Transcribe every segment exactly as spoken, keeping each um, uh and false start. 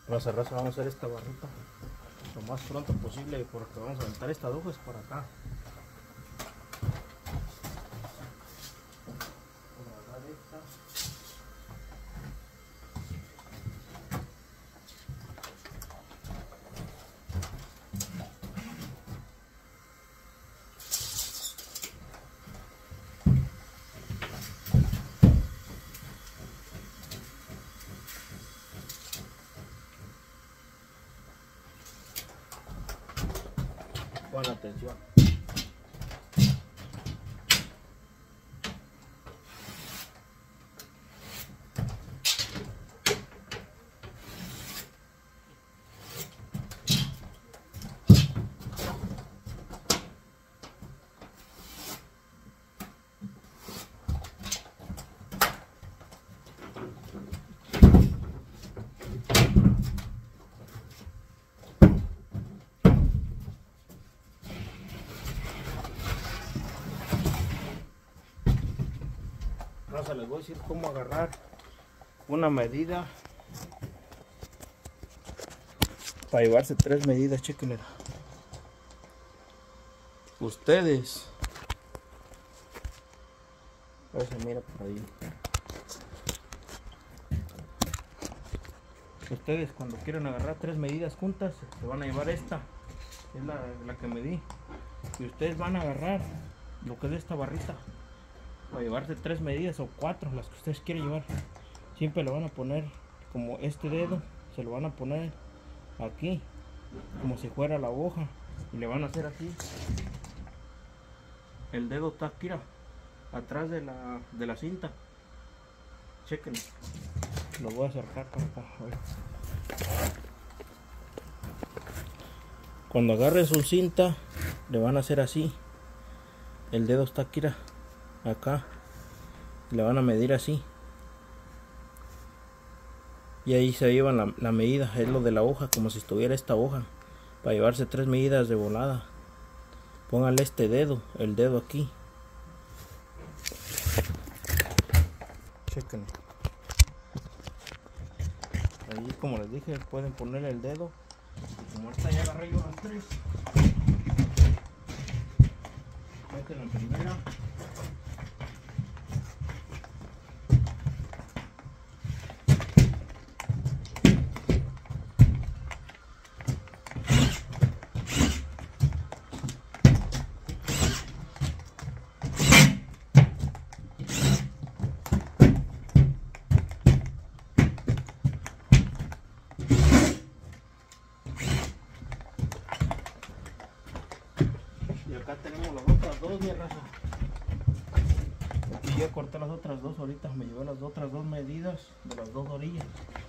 Raza, raza, vamos a hacer esta barrita lo más pronto posible porque vamos a aventar esta hojas para acá. Pon atención. Les voy a decir cómo agarrar una medida para llevarse tres medidas. Chequenle. Ustedes, a ver si mira por ahí. Ustedes cuando quieran agarrar tres medidas juntas se van a llevar esta, es la, la que medí, y ustedes van a agarrar lo que es esta barrita para llevarse tres medidas o cuatro, las que ustedes quieren llevar. Siempre lo van a poner como este dedo, se lo van a poner aquí como si fuera la hoja y le van a hacer así. El dedo está aquí atrás de la, de la cinta. Chequen, lo voy a acercar para acá. A ver. Cuando agarren su cinta le van a hacer así. El dedo está aquí acá, le van a medir así y ahí se llevan la, la medida, es lo de la hoja, como si estuviera esta hoja, para llevarse tres medidas de volada. Pónganle este dedo, el dedo aquí, chequen ahí, como les dije, pueden ponerle el dedo, como esta ya agarré yo las tres, meten la primera. Acá tenemos las otras dos, mi raza. Aquí ya corté las otras dos ahorita, me llevé las otras dos medidas de las dos orillas.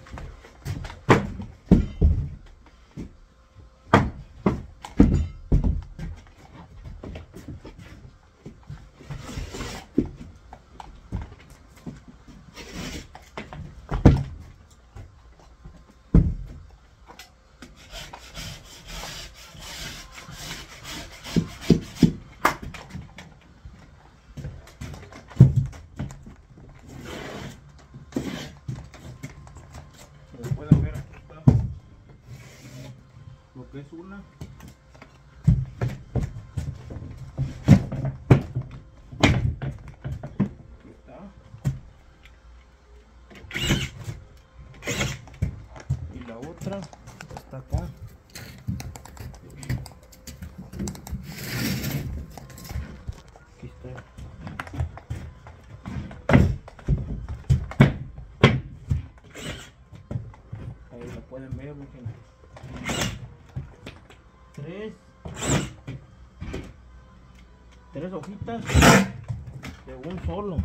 Lo que es una, aquí está, y la otra está acá. Aquí está. Ahí lo pueden ver, miren. Tres, tres hojitas de un solo.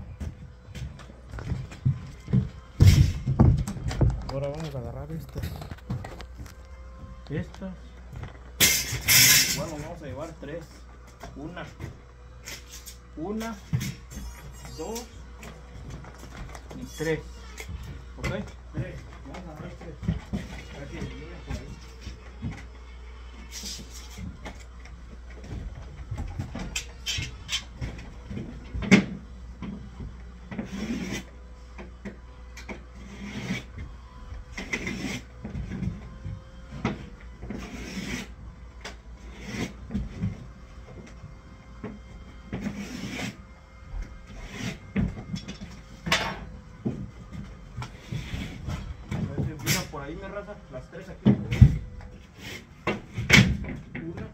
Ahora vamos a agarrar estas, estas, bueno, vamos a llevar tres, una, una, dos y tres, ok, tres, vamos a agarrar tres, a ver si me llega por ahí. ahí, mi raza, las tres aquí. Una.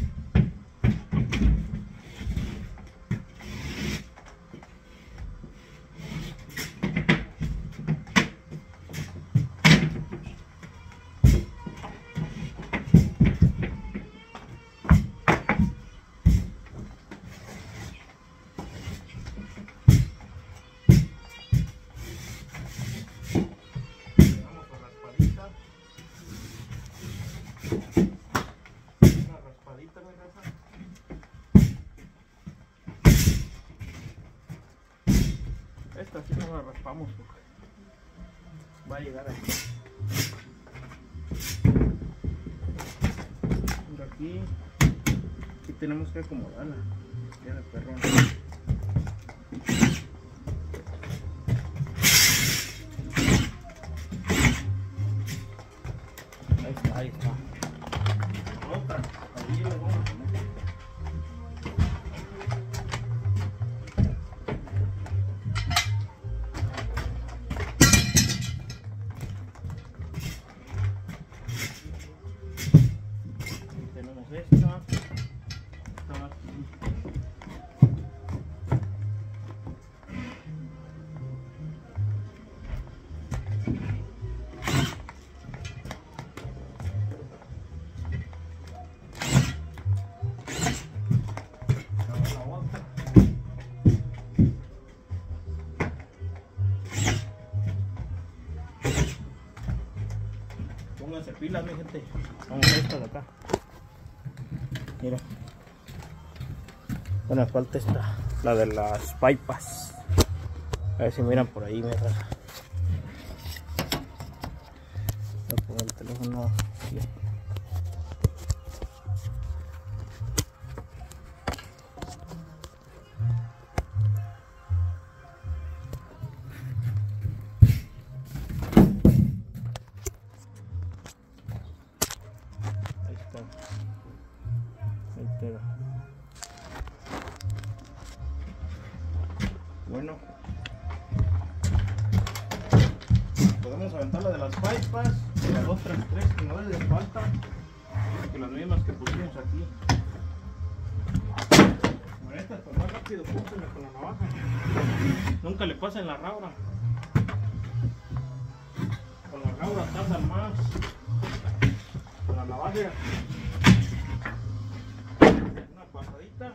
Esta sí no la raspamos porque va a llegar aquí. Por aquí, aquí tenemos que acomodarla. Ya de perrón. Ahí está, ahí está. Otra, ahí lo vamos a poner. Esta, esta aquí. La otra. Pónganse pilas, mi gente. Vamos a esta de acá. Mira, bueno, falta esta, la de las pipas. A ver si miran por ahí, mira. Voy a poner el teléfono aquí. Ahí está. Entera. Bueno, podemos aventar la de las pipas y las otras tres que no les falta, que las mismas que pusimos aquí. Con estas, pues más rápido, púsenle con la navaja. Nunca le pasen la raura. Con la raura tardan más. Con la navaja. Una pasadita.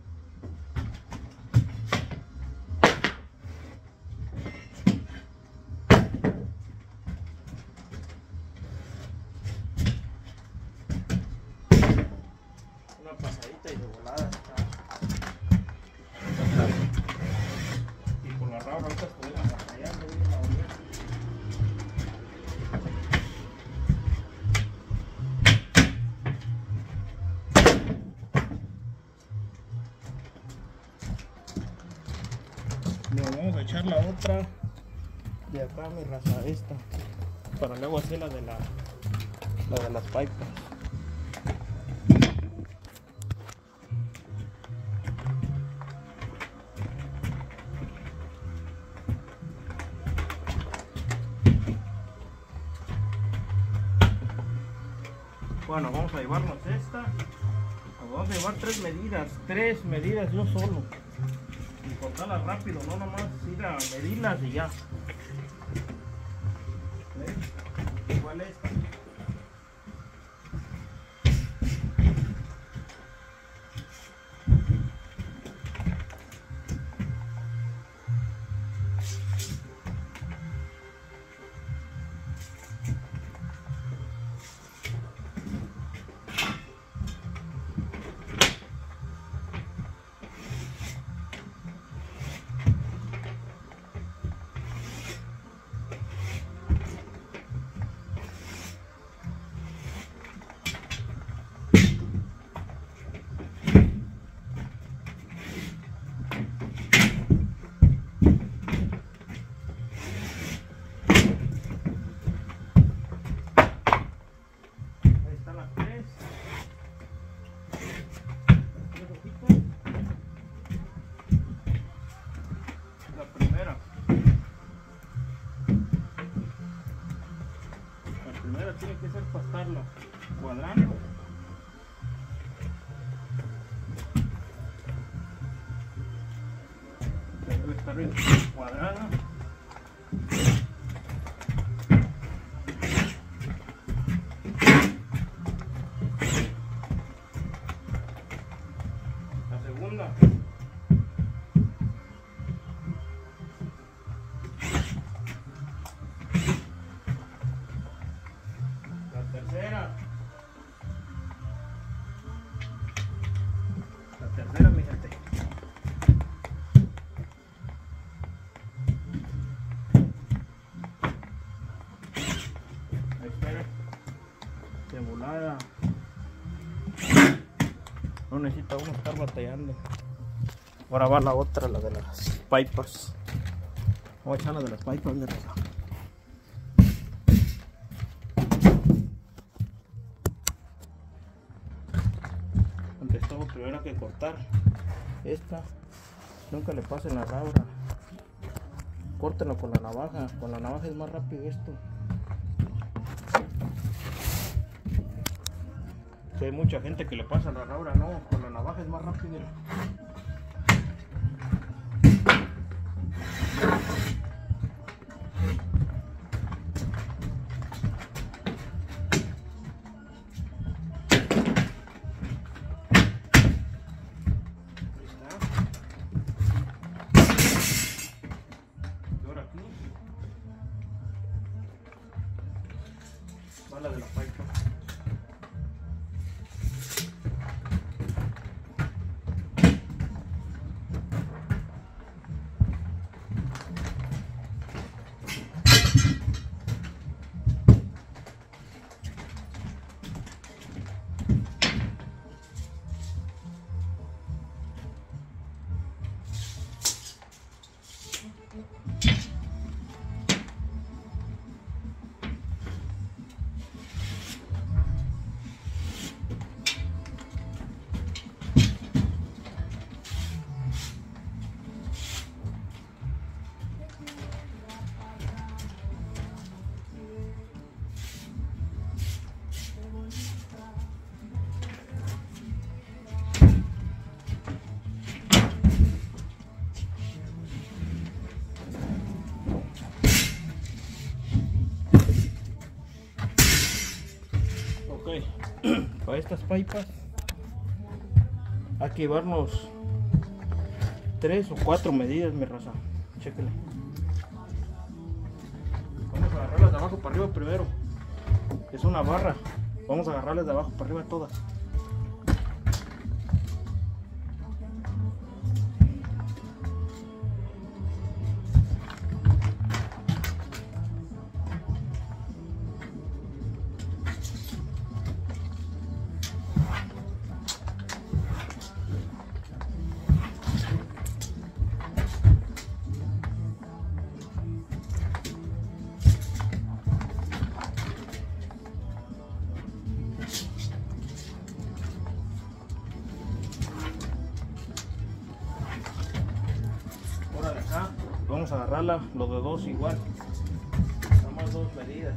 Una pasadita y de volada. Y con la raura ahorita podemos batallar, no viene la olla. Nos vamos a echar la otra de acá, mi raza, esta, para luego hacer la de la, la de las pipas. Bueno, vamos a llevarnos esta. Nos vamos a llevar tres medidas, tres medidas yo solo. Y cortarlas rápido, no nomás ir a medirlas y ya. ¿Ves? Igual esta. primera tiene que ser para estarla cuadrando. Debe estar bien cuadrada. La segunda. La tercera. La tercera, mi gente. De volada. No necesita uno estar batallando. Ahora va la otra, la de las pipas. Voy a echar la de las pipas, de raza. Antes todo primero hay que cortar esta. Nunca le pasen la rabra. Córtenlo con la navaja. Con la navaja es más rápido esto. Si hay mucha gente que le pasa la rabra, no, con la navaja es más rápido. Y ahora aquí va la de la pipa. Para estas pipas hay que llevarnos tres o cuatro medidas, mi raza. Chéquenle. Vamos a agarrarlas de abajo para arriba primero. Es una barra. Vamos a agarrarlas de abajo para arriba todas. Vamos a agarrarla los de dos igual, nada más dos medidas.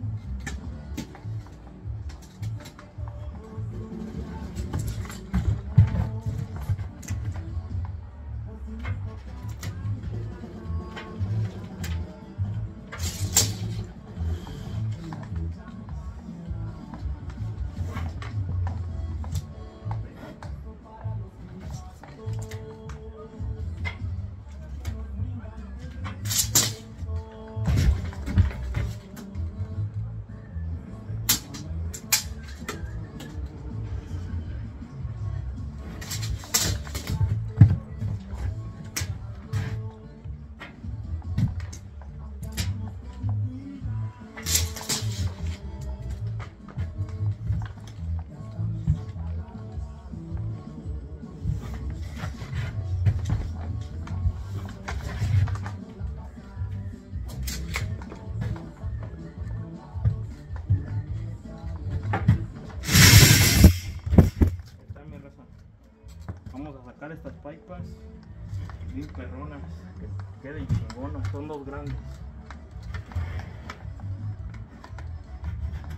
Estas pipas bien perronas, que queden chingonas, son dos grandes.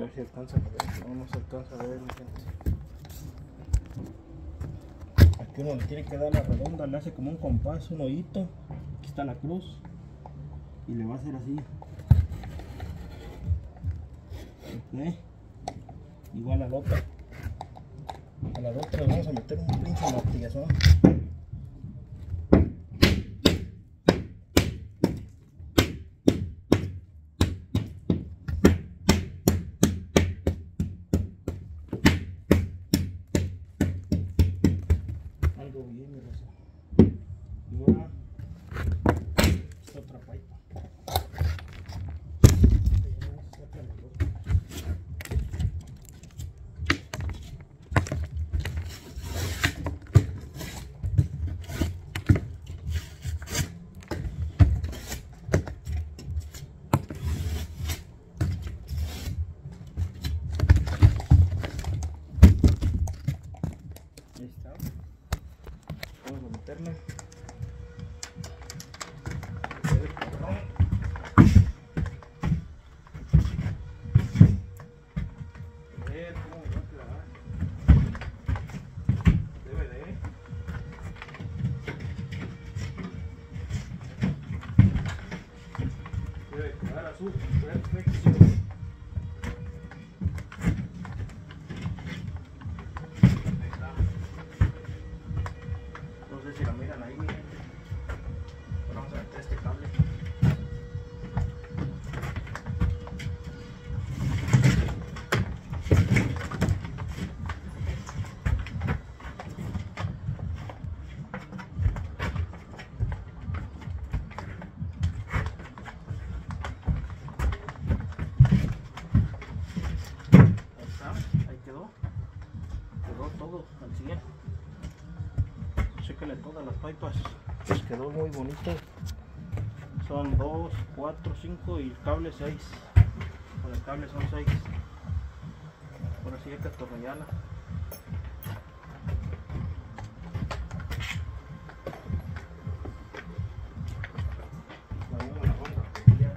ver si alcanza a ver. No, no se alcanza a ver, mi gente. Aquí uno le tiene que dar la redonda, le hace como un compás, un hoyito. Aquí está la cruz. Y le va a hacer así. Ok. Igual a la otra. A la otra le vamos a meter un pinche martillazón. Algo bien, mi raza. Y ahora esta otra pipa. Ahí está. Vamos a meterle. A ver cómo me va a clavar. Debe de. Debe quedar a su perfección. No sé si la miran ahí, mi gente. Ahora vamos a meter este cable. Ahí está, ahí quedó. Quedó todo al cien. Chéquenle todas las pipas, pues quedó muy bonito. Son dos, cuatro, cinco y el cable seis. Con el cable son seis. Ahora sí hay que atornillarla. La vamos a vamos a atornillar.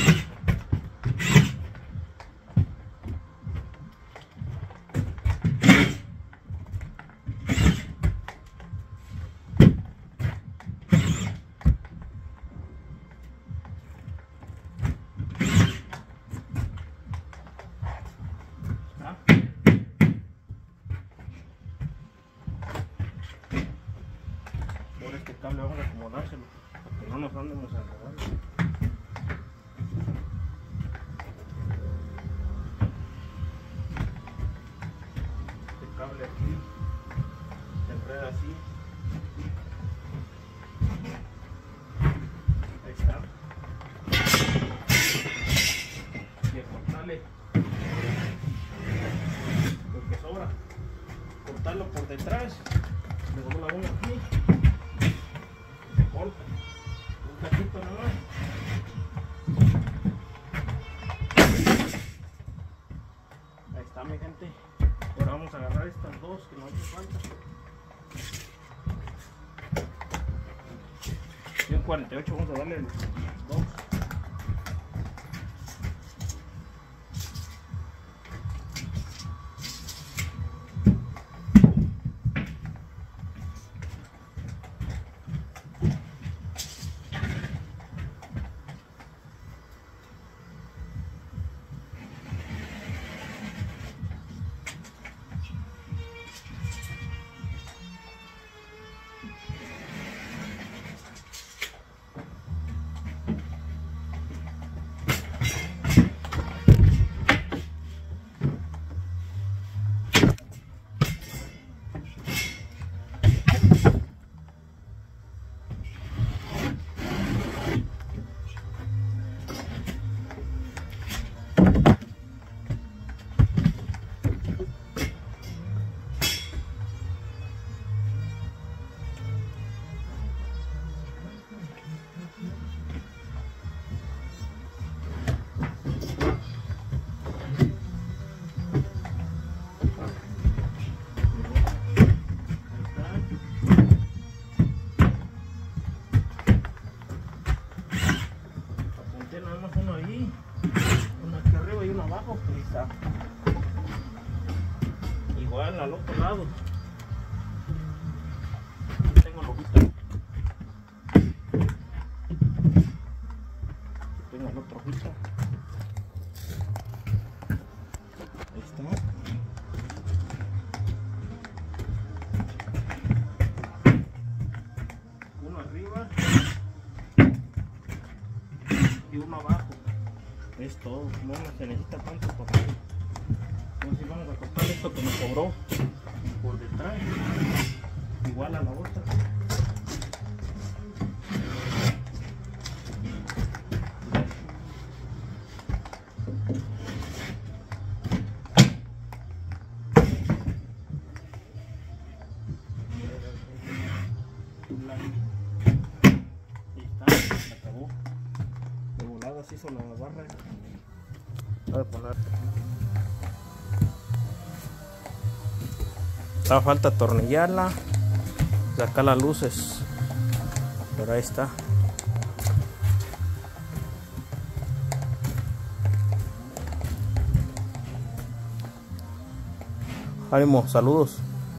Ahora este cable vamos a acomodárselo para que no nos andemos enredando. Este cable aquí se enreda así. Ahí está. Y a cortarle lo que sobra, cortarlo por detrás. Le dobla uno aquí. Corta un cachito nomás. Ahí está, mi gente. Ahora vamos a agarrar estas dos que nos hace falta. Y en cuarenta y ocho vamos a darle los dos. tenga al otro lado. Aquí tengo la hojita. Aquí tengo la otra hojita. Ahí está. Uno arriba y uno abajo. Es todo, no se necesita tanto papel. Entonces vamos a cortar esto que nos cobró por detrás, igual a la otra. Ahí está, se acabó. De volada se hizo la barra. Voy a poner. Está falta atornillarla, sacar las luces, pero ahí está. Ánimo, saludos.